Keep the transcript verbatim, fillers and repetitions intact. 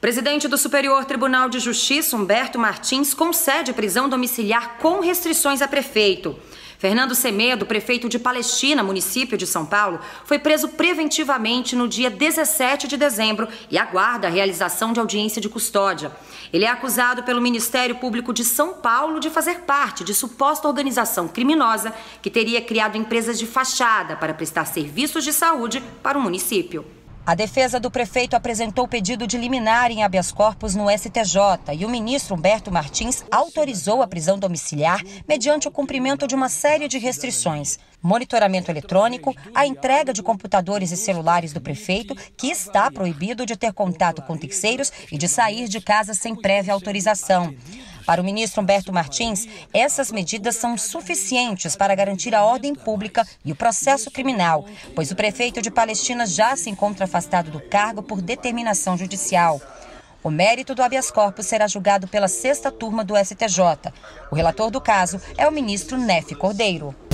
Presidente do Superior Tribunal de Justiça, Humberto Martins, concede prisão domiciliar com restrições a prefeito. Fernando Semedo, prefeito de Palestina, município de São Paulo, foi preso preventivamente no dia dezessete de dezembro e aguarda a realização de audiência de custódia. Ele é acusado pelo Ministério Público de São Paulo de fazer parte de suposta organização criminosa que teria criado empresas de fachada para prestar serviços de saúde para o município. A defesa do prefeito apresentou pedido de liminar em habeas corpus no S T J e o ministro Humberto Martins autorizou a prisão domiciliar mediante o cumprimento de uma série de restrições. Monitoramento eletrônico, a entrega de computadores e celulares do prefeito, que está proibido de ter contato com terceiros e de sair de casa sem prévia autorização. Para o ministro Humberto Martins, essas medidas são suficientes para garantir a ordem pública e o processo criminal, pois o prefeito de Palestina já se encontra afastado do cargo por determinação judicial. O mérito do habeas corpus será julgado pela sexta turma do S T J. O relator do caso é o ministro Nefe Cordeiro.